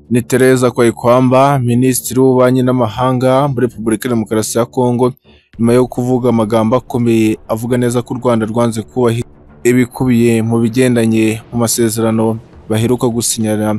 Ni Tereza Kwayikwamba, Minisitiri w'Ububanyi n'Amahanga muri Repubulika ya Demokarasi ya Kongo, nyuma yo kuvuga amagambo akomeye avuga neza ko u Rwanda rwanze kubahiriza ibikubiye mu bigendanye mu masezerano baheruka gusinyana.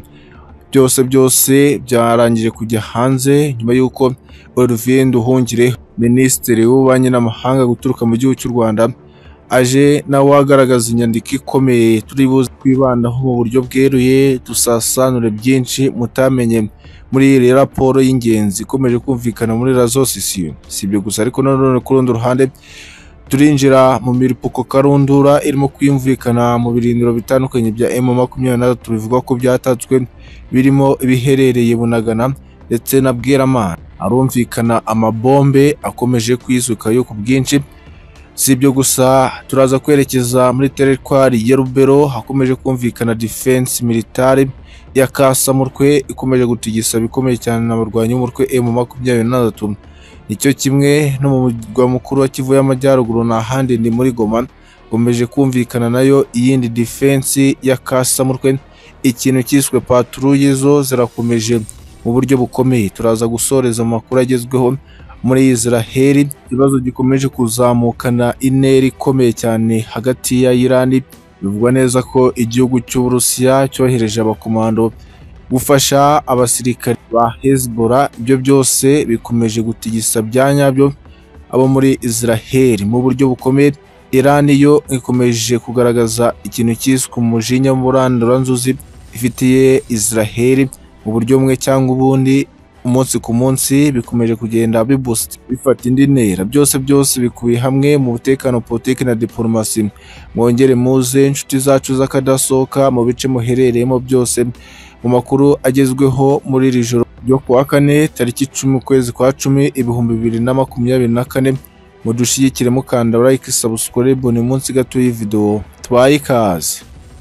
Byose byarangije kujya hanze nyuma y'uko Olivier Nduhungirehe, Minisitiri w'Ububanyi n'Amahanga guturuka mu gihugu cy'u Rwanda, aje nawe agaragaza inyandiko ikomeye turi buze kwibandaho mu buryo bweruye, dusasanure byinshi mutamenye muri iyi raporo y'ingenzi ikomeje kumvikana muri Razo Sisiyo. Si ibyo gusa ariko nanone ku rundi ruhande turinjira mu miripuko karundura irimo kwiyumvikana mu birindiro bitandukanye bya M23 bivuga ko byatatswe, birimo ibiherereye Bunagana ndetse na Bweramana. Arumvikana amabombe akomeje kwisukayo ku bwinshi. Si ibyo gusa, turaza kwerekeza muri teritwari ya Rubero hakomeje kumvikana defense militare ya Kasamutwe ikomeje gutigisa bikomeye cyane n'abarwanyi b'umutwe M23. Nicyo kimwe no mu murwa mukuru wa Kivu y'Amajyaruguru n'ahandi ni muri Goma, ikomeje kumvikana nayo iyindi defense ya Kasamutwe. Ikintu cyiswe patrouille zo zirakomeje mu buryo bukomeye. Turaza gusoreza amakuru agezweho muri Israel. Ikibazo gikomeje kuzamukana intera ikomeye cyane hagati ya Iran. Bivugwa neza ko igihugu cy'Uburusiya cyohereje abakomando gufasha abasirikare ba Hezbollah. Ibyo byose bikomeje gutigisa byanyabyo abo muri Israel mu buryo bukomeye. Iran yo ikomeje kugaragaza ikintu cyiswe umujinya w'umuranduranzuzi ifitiye Israel mu buryo bumwe cyangwa ubundi. Umunsi ku munsi bikomeje kugenda biboost bifata indi ntera. Byose bikubiye hamwe mu butekano, politiki na diplomasi. Mwongere muze inshuti zacu z'akadasohoka mu bice muherereyemo byose mu makuru agezweho muri iri joro ryo kuwa kane tariki 10 ukwezi kwa 10 2024. Mudushigikire mukanda like, subscribe ni munsi gato y'ivideo. Twaye ikaze.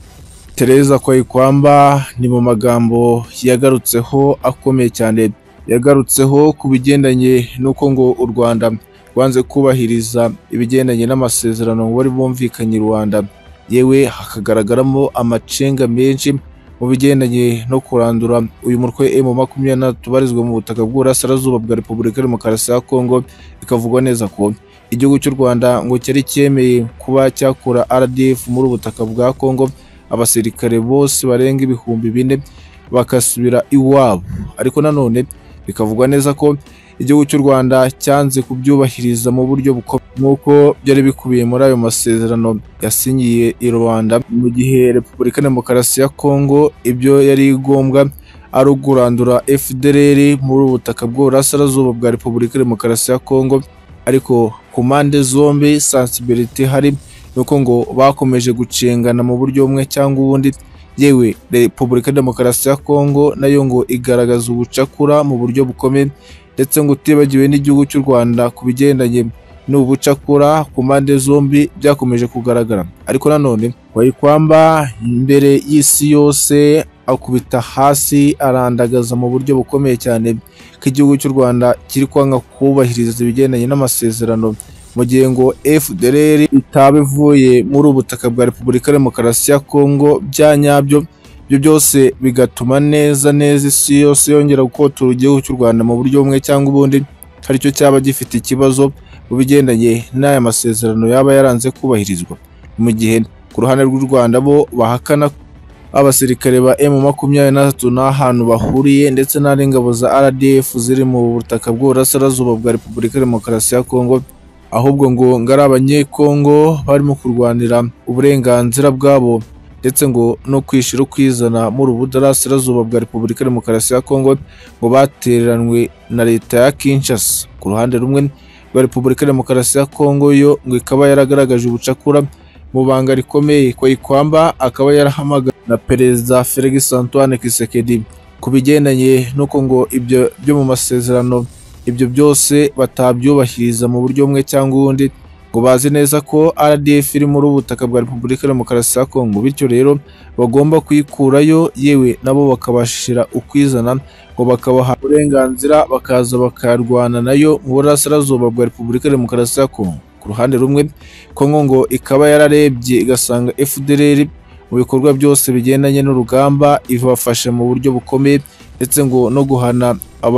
Tereza Kwayikwamba ni mu magambo yagarutseho akomeye cyane, yagarutseho ku bigendanye n'uko ngo u Rwanda rwanze kubahiriza ibigendanye n'amasezerano wari bumvikanye Rwanda, yewe hakagaragaramo amacenga menshi mu bigendanye no kurandura uyu mutwe M23 tubarizwa mu butaka bw'Uburasirazuba bwa Repubulika ya Demokarasi ya Kongo. Bikavugwa neza ko igihugu cy'u Rwanda ngo cyari cyemeye kuba cyakura RDF muri ubutaka bwa Kongo, abasirikare bose barenga ibihumbi 4 bakasubira iwabo. Ariko nanone bikavugwa neza ko igihugu cy'u Rwanda cyanze kubyubahiriza mu buryo bukomeye nk'uko byari bikubiye muri ayo masezerano yasinyiye i Rwanda, mu gihe Repubulika ya Demokarasi ya Kongo ibyo yari igombwa ari ukurandura FDLR muri ubutaka bw'Uburasirazuba bwa Repubulika ya Demokarasi ya Kongo. Ariko ku mpande zombi sensibility hari nuko ngo bakomeje gucengana mu buryo bumwe cyangwa ubundi. Yewe Repubulika ya Demokarasi ya Kongo nayo ngo igaragaza ubucakura mu buryo bukomeye, ndetse ngo utibagiwe n'igihugu cy'u Rwanda ku bigendanye n'ubucakura ku mpande zombi byakomeje kugaragara. Ariko nanone Kwayikwamba imbere y'isi yose akubita hasi arandagaza mu buryo bukomeye cyane ko igihugu cy'u Rwanda kiri kwanga kubahiriza ibigendanye n'amasezerano, mu gihe ngo FDLR itaba ivuye muri ubutaka bwa Repubulika ya Demokarasi ya Kongo byanyabyo. Ibyo byose bigatuma neza isi yose yongera gukotora igihugu cy'u Rwanda mu buryo bumwe cyangwa ubundi, hari cyo cyaba gifite ikibazo mu bigendanye n'aya masezerano yaba yaranze kubahirizwa. Mu gihe ku ruhande rw'u Rwanda bo bahakana abasirikare ba M23 n'ahantu bahuriye ndetse n'ingabo za RDF ziri mu butaka bw'Uburasirazuba bwa Repubulika ya Demokarasi ya Kongo, ahubwo ngo ngari abanyekongo barimo kurwanira uburenganzira bwabo ndetse ngo no kwishira ukwizana muri Uburasirazuba bwa Repubulika ya Demokarasi ya Kongo ngo batereranwe na leta ya Kinshasa. Ku ruhande rumwe rwa Repubulika ya Demokarasi ya Kongo yo ngo ikaba yaragaragaje ubucakura mu banga rikomeye. Kwayikwamba akaba yarahamagara na Perezida Felix Antoine Tshisekedi ku bigendanye nuko ngo ibyo byo mu masezerano ibyo byose batabyubahiriza mu buryo bumwe cyangwa ubundi, ngo bazi neza ko RDF iri muri ubutaka bwa Repubulika ya Demokarasi ya Kongo, bityo rero bagomba kuyikurayo. Yewe nabo bakabashira ukwizana ngo bakabaha uburenganzira bakaza bakarwana nayo mu Burasirazuba bwa Repubulika ya Demokarasi ya Kongo. Ku ruhande rumwe Kongo ngo ikaba yararebye igasanga FDLR mu bikorwa byose bigendanye n'urugamba ibafasha mu buryo bukomeye, ndetse ngo no guhana aba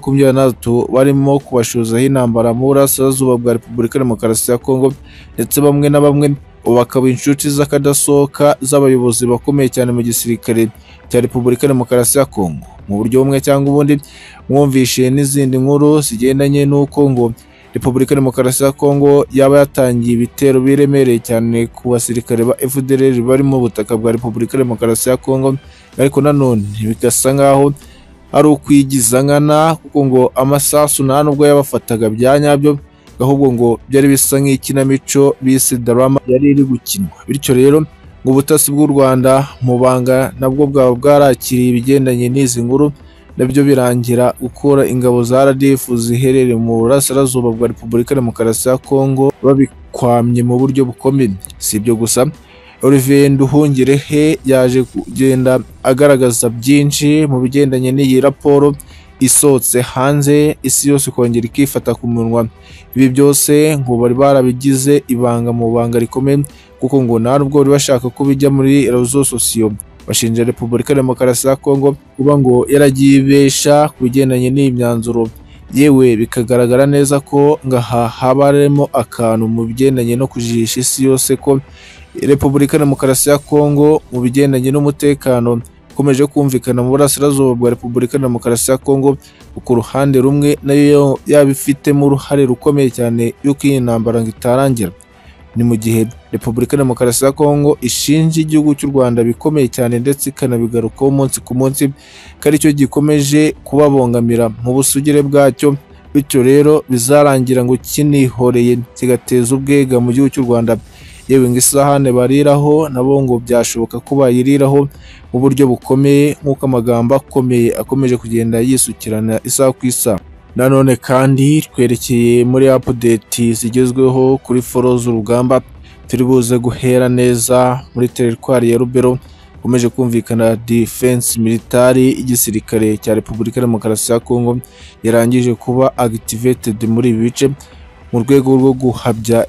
M23 barimo kubashozaho intambara mu burasirazuba bwa Repubulika ya Demokarasi ya Kongo, ndetse bamwe na bamwe bakaba inshuti z'akadasohoka z'abayobozi bakomeye cyane mu gisirikare cya Repubulika ya Demokarasi ya Kongo. Mu buryo bumwe cyangwa ubundi mwumvishe n'izindi nkuru zigendanye n'uko ngo Repubulika ya Demokarasi ya Kongo yaba yatangiye ibitero biremereye cyane ku basirikare ba FDLR bari mu butaka bwa Repubulika ya Demokarasi ya Kongo, ariko nanone bigasa nkaho ari ukwigiza nkana, kuko ngo amasasu nta nubwo yabafataga bya nyabyo, ahubwo ngo byari bisa nk'ikinamico bise drama yari iri gukinwa. Bityo rero ngo ubutasi bw'u Rwanda mu banga nabwo bwaba bwarakiriye ibigendanye n'izi nkuru, nabyo birangira gukora ingabo za RDF ziherereye mu burasirazuba bwa Repubulika ya Demokarasi ya Kongo babikwamye mu buryo bukomeye. Si ibyo gusa, Olivier Nduhungirehe yaje kugenda agaragaza byinshi mu bigendanye n'iyi raporo isohotse hanze, isi yose kongera ikifata ku munwa. Ibi byose ngo bari barabigize ibanga mu banga rikomeye, kuko ngo nta nubwo bari bashaka ko bijya muri rezo sosiyo. Bashinja Repubulika ya Demokarasi ya Kongo kuba ngo yaragiye ibesha ku bigendanye n'iyi myanzuro, yewe bikagaragara neza ko ngaha haba harimo akantu mu bigendanye no kujijisha isi yose ko Repubulika ya Demokarasi ya Kongo mu bigendanye n'umutekano ukomeje kumvikana mu burasirazuba bwa Repubulika ya Demokarasi ya Kongo, ku ruhande rumwe nayo yabifitemo uruhare rukomeye cyane yuko iyi ntambara ngo itarangira. Ni mu gihe Repubulika ya Demokarasi ya Kongo ishinja igihugu cy'u Rwanda bikomeye cyane, ndetse ikanabigarukaho umunsi ku munsi ko aricyo gikomeje kubabongamira mu busugire bwacyo, bityo rero bizarangira ngo kinihoreye kigateza ubwega mu gihugu cy'u Rwanda. Yewe ngo isahane bariraho nabo ngo byashoboka ko bayiriraho mu buryo bukomeye, nk'uko amagambo akomeye akomeje kugenda yisukirana isaha ku isaha. Nanone kandi twerekeye muri update zigezweho kuri foro z'urugamba, turi buze guhera neza muri teritwari ya Rubero. Ukomeje kumvikana defense military igisirikare cya Repubulika ya Demokarasi ya Kongo yarangije kuba activated muri ibi bice mu rwego rwo guhabya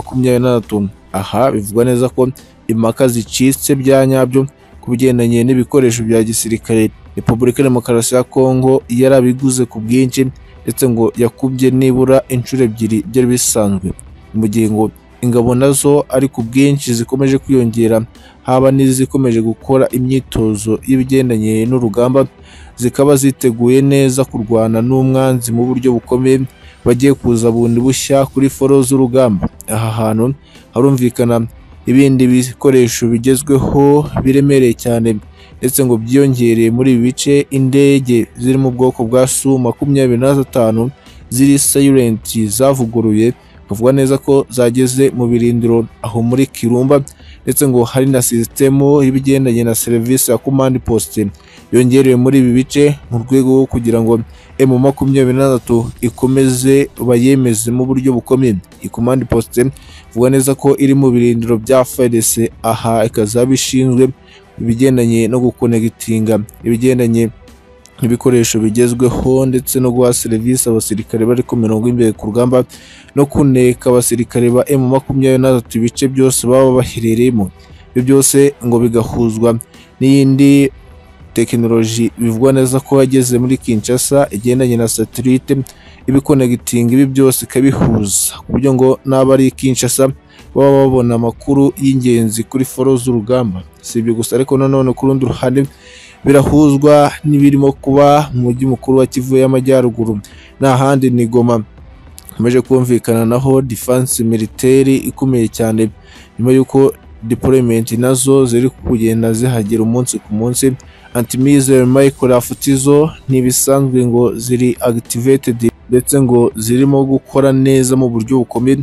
M23. Aha bivugwa neza ko impaka zicitse bya nyabyo ku bigendanye n'ibikoresho bya gisirikare. Repubulika ya Demokarasi ya Kongo yarabiguze ku bwinshi, ndetse ngo yakubye nibura inshuro ebyiri byari bisanzwe, mu gihe ngo ingabo nazo ari ku bwinshi zikomeje kwiyongera, haba n'izikomeje gukora imyitozo y'ibigendanye n'urugamba, zikaba ziteguye neza kurwana n'umwanzi mu buryo bukomeye, bagiye kuza bundi bushya kuri foro z'urugamba. Aha hantu harumvikana ibindi bikoresho bigezweho biremereye cyane, ndetse ngo byiyongereye muri ibi bice indege ziri mu bwoko bwa Su-25 ziri silent zavuguruye, bavuga neza ko zageze mu birindiro aho muri Kirumba, ndetse ngo hari na sisitemu y'ibigendanye na serivisi ya command post yongerewe muri ibi bice mu rwego rwo kugira ngo M23 ikomeze bayemeze mu buryo bukomeye. Iyi command post vuga neza ko iri mu birindiro bya FARDC, aha ikazaba ishinzwe ibigendanye no gukonegitinga ibigendanye ibikoresho bigezweho, ndetse no guha serivisi abasirikare bari ku mirongo imbere ku rugamba, no kuneka abasirikare ba M23 ibice byose baba baherereyemo. Ibyo byose ngo bigahuzwa n'iyindi tekinoloji bivugwa neza ko yageze muri Kinshasa igendanye na satellite ibikonegitinga ibi byose ikabihuza, ku buryo ngo n'abari Kinshasa baba babona amakuru y'ingenzi kuri foro z'urugamba. Si ibyo gusa, ariko nanone ku rundi ruhande birahuzwa n'ibirimo kuba mu mujyi mukuru wa Kivu y'Amajyaruguru, n'ahandi ni Goma. Hameje kumvikana naho defense military ikomeye cyane, nyuma y'uko deployment nazo ziri kugenda zihagera umunsi ku munsi. Antimise Michael Afutizo ntibisanzwe ngo ziri activated, ndetse ngo zirimo gukora neza mu buryo bukomeye.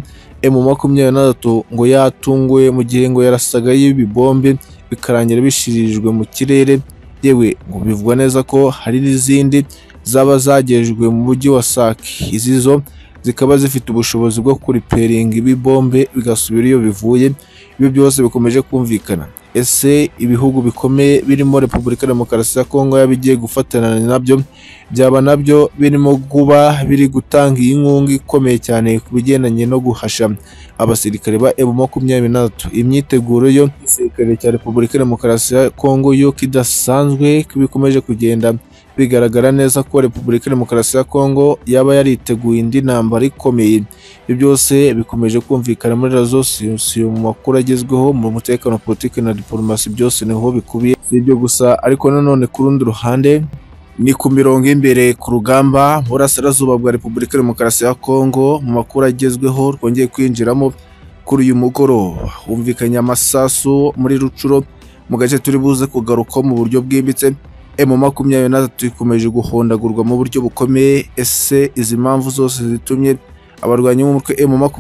M23 ngo yatunguye mu gihe ngo yarasaga y'ibibombe bikarangira bishirijwe mu kirere. Yewe ngo bivugwa neza ko hari n'izindi zaba zagejwe mu mujyi wa Sake. Izi zo zikaba zifite ubushobozi bwo kuriperinga ibibombe bigasubira iyo bivuye. Ibi byose bikomeje kumvikana. Ese ibihugu bikomeye birimo Repubulika ya Demokarasi ya Kongo yabigiye gufatana nabyo, byaba nabyo birimo kuba biri gutanga inkunga ikomeye cyane ku bigendanye no guhasha abasirikare ba M23. Imyiteguro yo igisirikare cya Repubulika ya Demokarasi ya Kongo yo kidasanzwe bikomeje kugenda bigaragara neza ko Repubulika ya Demokarasi ya Kongo yaba yariteguye indi ntambara ikomeye. Ibyo byose bikomeje kumvikana muri rezo sosiyo mu makuru agezweho mu mutekano, politiki na diplomasi, byose niho bikubiye. Si ibyo gusa ariko nanone ku rundi ruhande ni ku mirongo imbere ku rugamba mu burasirazuba bwa Repubulika ya Demokarasi ya Kongo. Mu makuru agezweho twongeye kwinjiramo kuri uyu mugoroba, humvikanye amasasu muri Rucuro mu gace turi buze kugaruka mu buryo bwimbitse. M23 ikomeje guhondagurwa mu buryo bukomeye. Ese izi mpamvu zose zitumye abarwanyi b'umutwe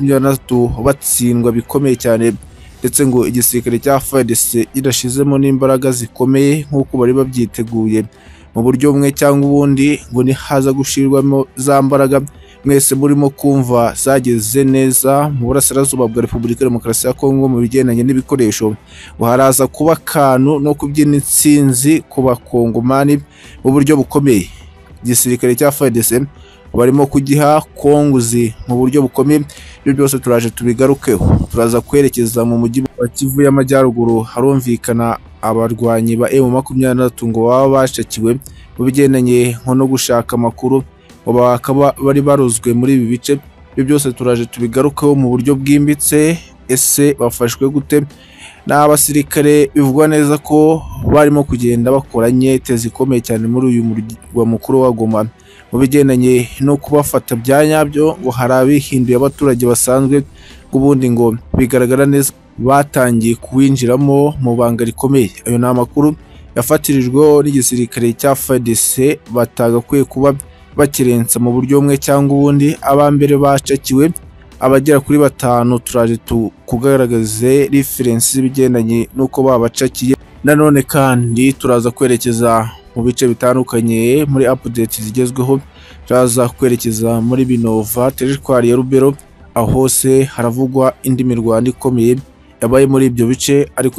M23 batsindwa bikomeye cyane, ndetse ngo igisirikare cya FARDC irashizemo n'imbaraga zikomeye nk'uko bari babyiteguye mu buryo bumwe cyangwa ubundi, ngo nihaza gushirwamo za mbaraga mwese murimo kumva zageze neza mu burasirazuba bwa Repubulika ya Demokarasi ya Kongo mu bigendanye n'ibikoresho, ngo haraza kuba akantu no kubyina intsinzi ku bakongomani mu buryo bukomeye. Igisirikare cya FARDC barimo kugiha konguzi mu buryo bukomeye. Ibyo byose turaje tubigarukeho. Turaza kwerekeza mu mujyi wa Kivu y'Amajyaruguru, harumvikana abarwanyi ba M23 ngo baba bashakiwe mu bigendanye nko no gushaka amakuru, bakaba bari barozwe muri ibi bice. Ibyo byose turaje tubigarukeho mu buryo bwimbitse. Ese bafashwe gute? N'abasirikare bivugwa neza ko barimo kugenda bakora nyete zikomeye cyane muri uyu murwa mukuru wa Goma mu bigendanye no kubafata bya nyabyo, ngo hari abihinduye abaturage basanzwe, ubundi ngo bigaragara neza batangiye kuwinjiramo mu banga rikomeye. Ayo ni amakuru yafatirijweho n'igisirikare cya FARDC batagakwiye kuba bakirensa mu buryo bumwe cyangwa ubundi. Abambere bacakiwe abagera kuri 5, turaje kugaragaze reference z'ibigendanye nuko babacakiye. Nanone kandi turaza kwerekeza mu bice bitandukanye muri update zigezweho. Turaza kwerekeza muri Binova, territoire ya Rubero, aho hose haravugwa indi mirwano ikomeye yabaye muri ibyo bice, ariko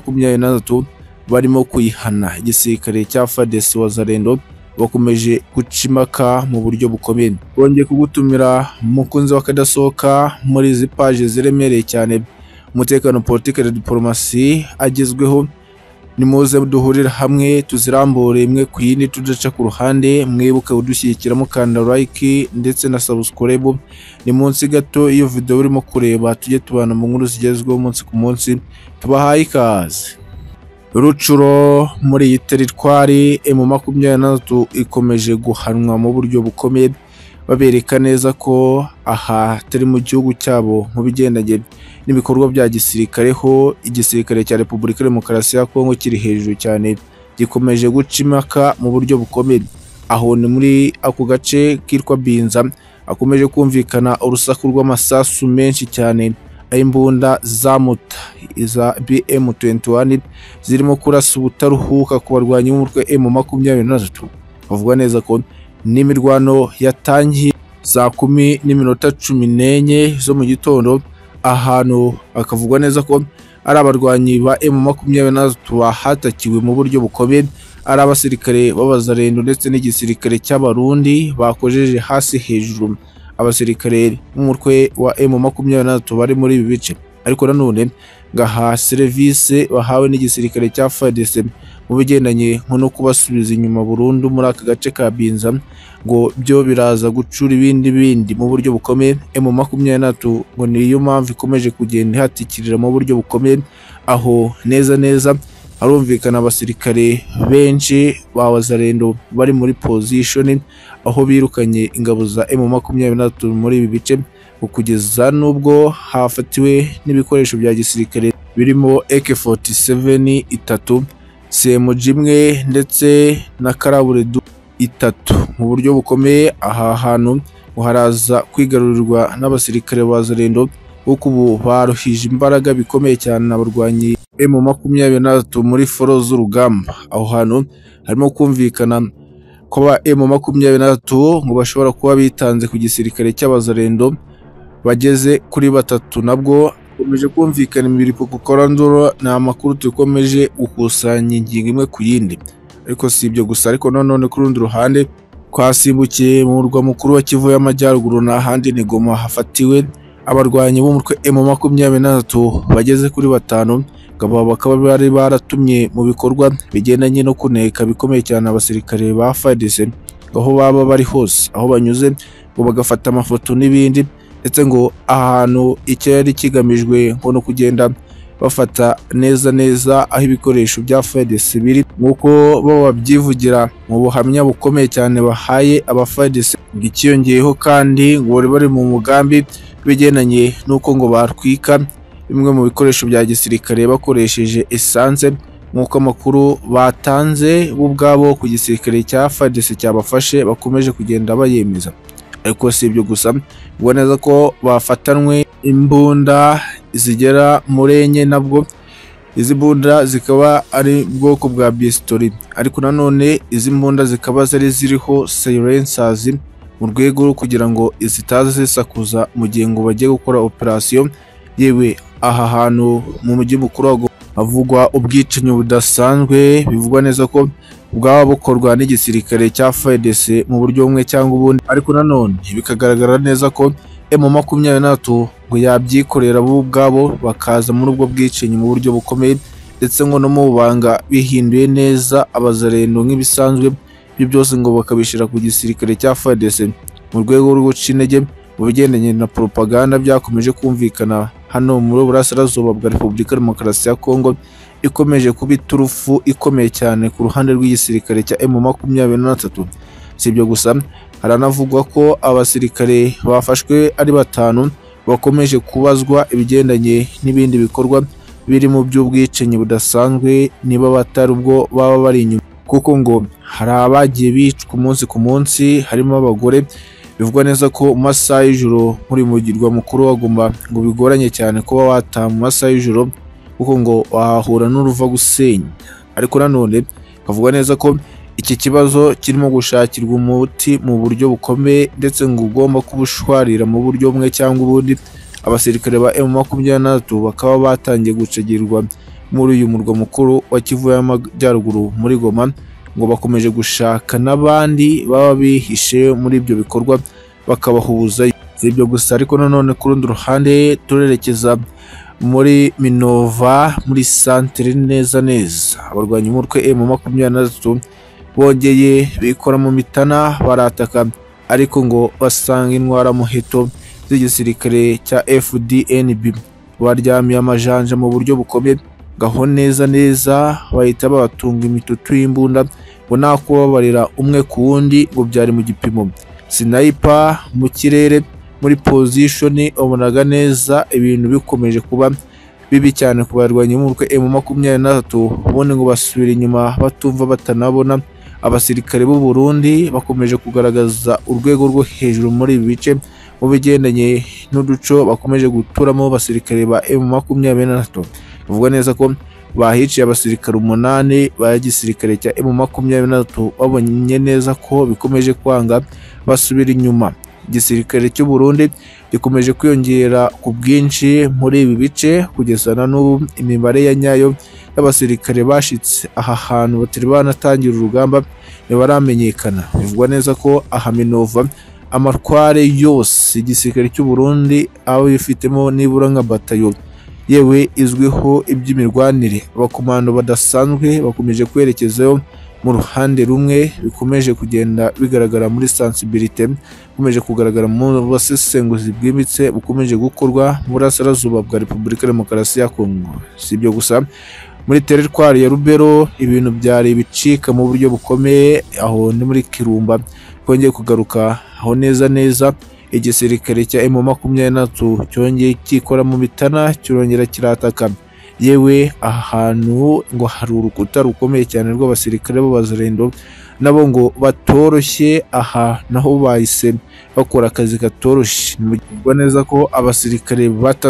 M23 barimo kuyihana. Igisirikare cya FARDC Wazalendo bakomeje gucimaka mu buryo bukomeye. Bongeye kugutumira mukunzi wakadasohoka muri izi page ziremereye cyane umutekano, politiki na diplomasi agezweho. Nimuze duhurira hamwe tuzirambure imwe ku yindi, tudaca ku ruhande. Mwibuke udushyigikira mukanda like ndetse na subscribe. Ni munsi gato iyo video urimo kureba, tujye tubana mu nkuru zigezweho umunsi ku munsi. Tubahaye ikaze. Rucuro muri iyi teritwari M23 ikomeje guhanwa mu buryo bukomeye, babereka neza ko aha tari mu gihugu cyabo mu bigendanye n'ibikorwa bya gisirikare. Ho igisirikare cya Repubulika ya Demokarasi ya Kongo kiri hejuru cyane, gikomeje gucimaka mu buryo bukomeye. Aho ni muri ako gace kitwa Binza akomeje kumvikana urusaku rw'amasasu menshi cyane, imbunda za muta iza BM21 zirimo kurasa ubutaruhuka ku barwanyi b'umutwe M23. Bavuga neza ko n'imirwano yatangiye saa 10:14 zo mu gitondo. Ahantu akavugwa neza ko ari abarwanyi ba M23 bahatakiwe mu buryo bukomeye, ari abasirikare b'Abazalendo ndetse n'igisirikare cy'Abarundi bakojeje hasi hejuru abasirikare b'umutwe wa M23 bari muri ibi bice. Ariko nanone ngaha service bahawe n'igisirikare cya FARDC mu bigendanye nko no kubasubiza inyuma burundu muri aka gace ka Binza, ngo byo biraza gucura ibindi mu buryo bukomeye. M23 ngo niyo mpamvu ikomeje kugenda ihatikirira mu buryo bukomeye. Aho neza harumvikana abasirikare benshi ba Wazalendo bari muri position, aho birukanye ingabo za M23 muri ibi bice, kugeza nubwo hafatiwe n'ibikoresho bya gisirikare birimo AK47 3, CMG 1 ndetse na karabure 3 mu buryo bukomeye. Aha hantu haraza kwigarurirwa n'abasirikare ba Wazalendo, kuko ubu baruhije imbaraga bikomeye cyane abarwanyi M23 muri foro z'urugamba. Aho hantu harimo kumvikana ko ba M23 ngo bashobora kuba bitanze ku gisirikare cy'Abazalendo bageze kuri 3. Nabwo komeje kumvikana imirimo gukora ndoro. Na makuru tukomeje gukusanya ingingo imwe ku yindi. Ariko si ibyo gusa, ariko nanone ku rundi ruhande kwasimbukiye mu murwa mukuru wa Kivu y'Amajyaruguru n'ahandi ni Goma, hafatiwe abarwanyi b'umutwe M23 bageze kuri 5, bakaba bari baratumye mu bikorwa bigendanye no kuneka bikomeye cyane abasirikare ba FARDC aho baba bari hose, aho banyuze ngo bagafata amafoto n'ibindi, ndetse ngo ahantu icyo yari kigamijwe ngo no kugenda bafata neza aho ibikoresho bya FARDC biri, nk'uko bo babyivugira mu buhamya bukomeye cyane bahaye aba FARDC. Ikiyongeyeho kandi ngo bari mu mugambi bigendanye n'uko ngo batwika bimwe mu bikoresho bya gisirikare bakoresheje essence, nk'uko amakuru batanze bo ubwabo ku gisirikare cya FARDC cyabafashe bakomeje kugenda bayemeza. Ariko si ibyo gusa, ubona neza ko bafatanwe imbunda zigera muri enye, nabwo izi mbunda zikaba ari bwoko bwa pistolet, ariko nanone izi mbunda zikaba zari ziriho silencers mu rwego rwo kugira ngo zitaza zisakuza mu gihe ngo bagiye gukora operation. Yewe aha hantu mu mujyi mukuru havugwa ubwicanyi budasanzwe, bivugwa neza ko bwaba bukorwa n'igisirikare cya FARDC mu buryo bumwe cyangwa ubundi, ariko nanone bikagaragara neza ko M23 ngo yabyikorera bo ubwabo bakaza muri ubwo bwicanyi mu buryo bukomeye, ndetse ngo no mu banga bihinduye neza abazarendo nk'ibisanzwe. Ibyo byose ngo bakabishira ku gisirikare cya FARDC mu rwego rwo guca intege mu bigendanye na propaganda byakomeje kumvikana hano muri Burasirazuba bwa Repubulika Demokarasi ya Kongo, ikomeje kuba iturufu ikomeye cyane ku ruhande rw'igisirikare cya M23. Si ibyo gusa, haranavugwa ko abasirikare bafashwe ari 5 bakomeje kubazwa ibigendanye n'ibindi bikorwa biri mu by'ubwicanyi budasanzwe, niba batari ubwo baba bari inyuma, kuko ngo hari abagiye bicwa umunsi ku munsi, harimo abagore. Bivugwa neza ko mu masaha y'ijoro muri mugirwa mukuru wagomba ngo bigoranye cyane kuba wataha mu masaha y'ijoro, kuko ngo wahura n'uruva gusenya. Ariko nanone bavugwa neza ko iki kibazo kirimo gushakirwa umuti mu buryo bukomeye, ndetse ngo ugomba kubushwarira mu buryo bumwe cyangwa ubundi. Abasirikare ba M23 bakaba batangiye gucegirwa muri uyu murwa mukuru wa Kivu y'Amajyaruguru muri Goma, ngo bakomeje gushaka n'abandi baba bihishe muri ibyo bikorwa bakabahuza. Si ibyo gusa, ariko nanone ku rundi ruhande turerekeza muri Minova muri centre neza. Abarwanyi umutwe M23 bongeye bikora mu mitana barataka, ariko ngo basanga intwara muheto z'igisirikare cya FDNB baryamiye amajanja mu buryo bukomeye, gaho neza bahita babatunga imitutu y'imbunda ngo nta kubabarira umwe ku wundi, ngo byari mu gipimo. Sniper mu kirere muri position, ubonaga neza ibintu bikomeje kuba bibi cyane ku barwanyi umutwe M23, ubundi ngo basubira inyuma batumva batanabona. Abasirikare b'u Burundi bakomeje kugaragaza urwego rwo hejuru muri ibi bice mu bigendanye n'uduco bakomeje guturamo abasirikare ba M23. Bivugwa neza ko bahiciye abasirikare 8 ba gisirikare cya M23, babonye neza ko bikomeje kwanga basubira inyuma. Igisirikare cy'u Burundi gikomeje kwiyongera ku bwinshi muri ibi bice, kugeza na n'ubu imibare ya nyayo y'abasirikare bashitse aha hantu batari banatangira urugamba ntibaramenyekana. Bivugwa neza ko aha Minova amatware yose igisirikare cy'u Burundi abo bifitemo nibura nka batayo yewe izwiho iby'imirwanire. Abakomando badasanzwe bakomeje kwerekezayo mu ruhande rumwe, bikomeje kugenda bigaragara muri sensibilité, bikomeje kugaragara mu basesenguzi bwimbitse bukomeje gukorwa mu Burasirazuba bwa Repubulika Demokarasi ya Kongo. Si ibyo gusa, muri teritwari ya Rubero ibintu byari bicika mu buryo bukomeye, aho ni muri Kirumba kongeye kugaruka aho neza igisirikare cya M23 cyongeye kikora mu mitana, kirongera kirataka. Yewe ahantu ngo hari urukuta rukomeye cyane rw'abasirikare b'abazarendo, nabo ngo batoroshye. Aha naho bahise bakora akazi katoroshye. Bivugwa neza ko abasirikare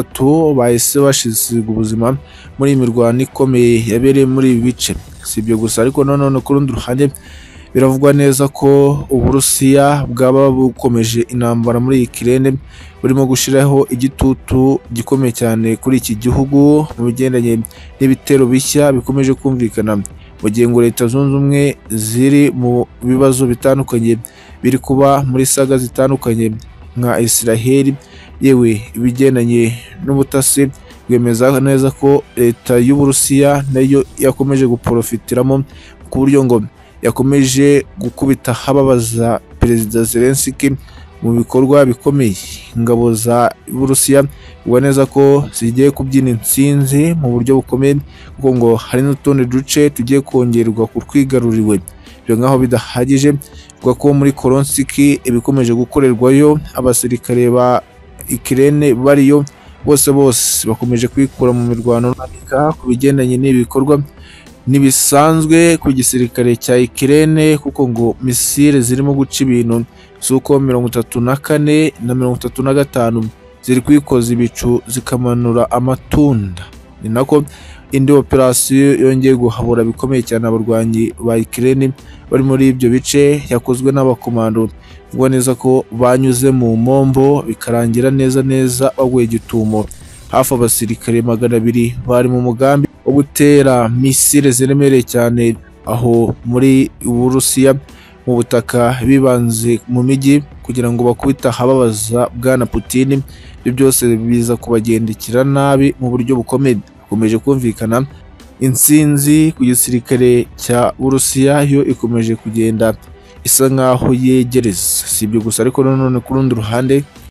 3 bahise bashisiga ubuzima muri imirwano ikomeye yabereye muri ibi bice. Si ibyo gusa, ariko nanone ku rundi ruhande biravugwa neza ko Uburusiya bwaba bukomeje intambara muri Ukraine, burimo gushiraho igitutu gikomeye cyane kuri iki gihugu mu bigendanye n'ibitero bishya bikomeje kumvikana, mu gihe ngo Leta Zunze Ubumwe ziri mu bibazo bitandukanye biri kuba muri saga zitandukanye nka Israel. Yewe ibigendanye n'ubutasi rwemeza neza ko leta y'Uburusiya nayo yakomeje guprofitiramo ku buryo ngo yakomeje gukubita hababaza Perezida Zelensky mu bikorwa bikomeye. Ingabo za Burusiya ubona neza ko zigiye kubyina intsinzi mu buryo bukomeye, kuko ngo hari n'utundi duce tugiye kongerwa ku twigaruriwe. Ibyo nkaho bidahagije, kuko ko muri Koronsik ibikomeje gukorerwayo abasirikare ba Ukraine bariyo bose bakomeje kwikura mu mirwano ku bigendanye n'ibikorwa nibisanzwe ku gisirikare cya Ukraine, kuko ngo misile zirimo guca ibintu suko 34 na 35 ziri kwikoza ibicu zikamanura amatunda. Ni nako indi operasiyo yongeye guhabura bikomeye cyane abarwanyi ba Ukraine bari muri ibyo bice, yakozwe n'abakomando ubwo neza ko banyuze mu mombo bikarangira neza baguye gitumo. Hafi abasirikare 200 bari mu mugambi wo gutera misile ziremereye cyane aho muri Uburusiya mu butaka, bibanze mu mijyi kugira ngo bakubita hababaza bwana Putin. Ibyo byose biza kubagendekera nabi mu buryo bukomeye. Hakomeje kumvikana intsinzi ku gisirikare cya Urusiya, yo ikomeje kugenda isa nkaho yegereza. Si ibyo gusa ariko nanone ku rundi ruhande